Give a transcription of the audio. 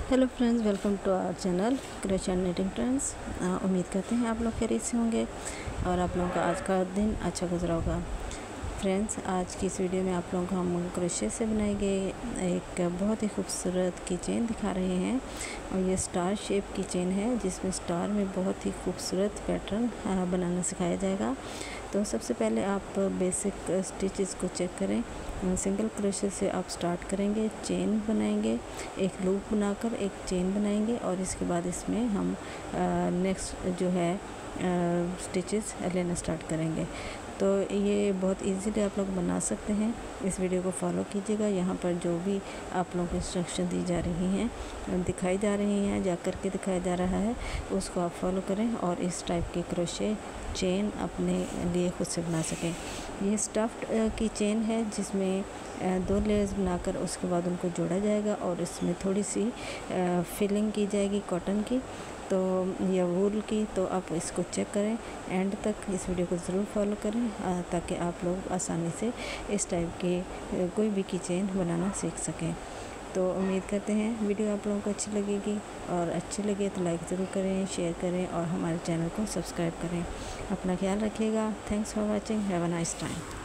Hello friends, welcome to our channel crochet and knitting trends. उम्मीद करते हैं आप लोग खैरियत से होंगे और आप लोगों का आज का दिन अच्छा गुजरा होगा। फ्रेंड्स, आज की इस वीडियो में आप लोगों को हम क्रोशे से बनाए गए एक बहुत ही खूबसूरत की चेन दिखा रहे हैं। और ये स्टार शेप की चेन है जिसमें स्टार में बहुत ही खूबसूरत पैटर्न बनाना सिखाया जाएगा। तो सबसे पहले आप बेसिक स्टिचेस को चेक करें। सिंगल क्रोशे से आप स्टार्ट करेंगे, चेन बनाएंगे, एक लूप बनाकर एक चेन बनाएंगे और इसके बाद इसमें हम नेक्स्ट जो है स्टिचेस लेना स्टार्ट करेंगे। तो ये बहुत इजीली आप लोग बना सकते हैं। इस वीडियो को फॉलो कीजिएगा। यहाँ पर जो भी आप लोगों को इंस्ट्रक्शन दी जा रही हैं, दिखाई जा रही हैं, जा करके दिखाया जा रहा है, उसको आप फॉलो करें और इस टाइप के क्रोशे चेन अपने लिए खुद से बना सकें। ये स्टफ्ड की चेन है जिसमें 2 लेयर्स बनाकर उसके बाद उनको जोड़ा जाएगा और इसमें थोड़ी सी फिलिंग की जाएगी कॉटन की तो या वूल की। तो आप इसको चेक करें, एंड तक इस वीडियो को ज़रूर फॉलो करें ताकि आप लोग आसानी से इस टाइप के कोई भी की चेन बनाना सीख सकें। तो उम्मीद करते हैं वीडियो आप लोगों को अच्छी लगेगी और अच्छी लगे तो लाइक ज़रूर करें, शेयर करें और हमारे चैनल को सब्सक्राइब करें। अपना ख्याल रखिएगा। Thanks for watching. Have a nice time.